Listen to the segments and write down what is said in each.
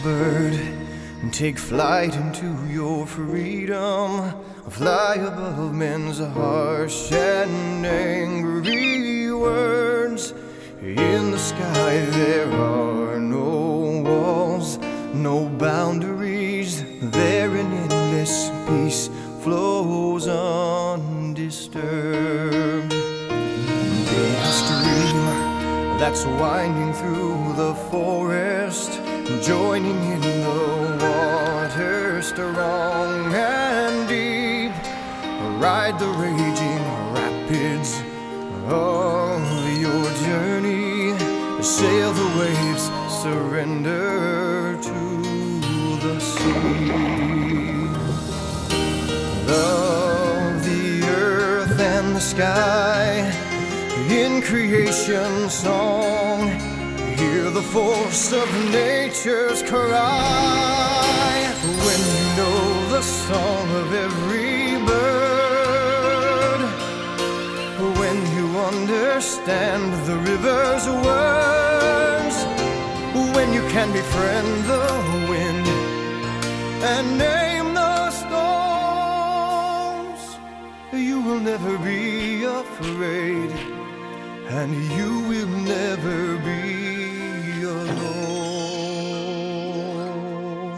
bird and take flight into your freedom. Fly above men's harsh and angry words. In the sky there are no walls, no boundaries. There an endless peace flows undisturbed. The stream that's winding through the forest, joining in the water strong and deep. Ride the raging rapids of your journey. Sail the waves, surrender to the sea. Love the earth and the sky in creation's song. Hear the force of nature's cry. When you know the song of every bird, when you understand the river's words, when you can befriend the wind and name the storms, you will never be afraid, and you will never be alone.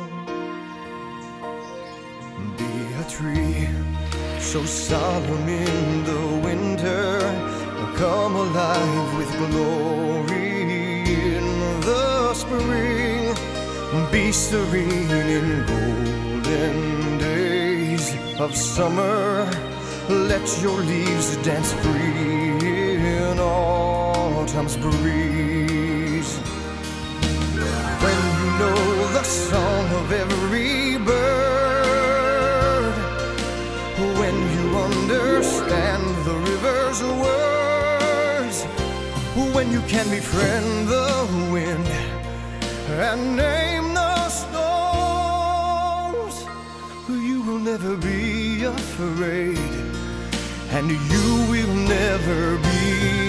Be a tree so solemn in the winter, come alive with glory in the spring. Be serene in golden days of summer. Let your leaves dance free in autumn's breeze. When you know the song of every bird, when you understand the river's words, when you can befriend the wind and name the storms, you will never be afraid, and you will never be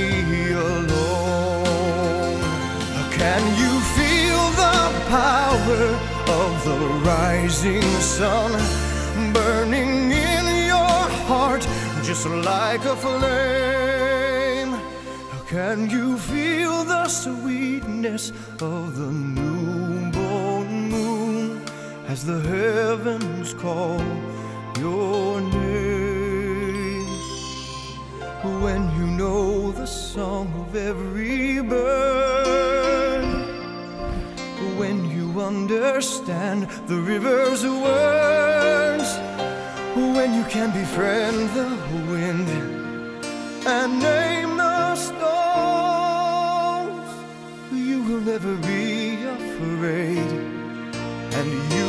alone. Can you feel the power of the rising sun burning in your heart just like a flame? Can you feel the sweetness of the newborn moon as the heavens call your name? When you know the song of every bird, when you understand the river's words, when you can befriend the wind and name the storms, you will never be afraid, and you